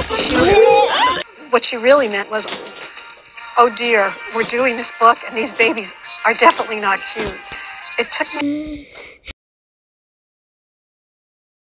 What she really meant was, oh dear, we're doing this book and these babies are definitely not cute. It took me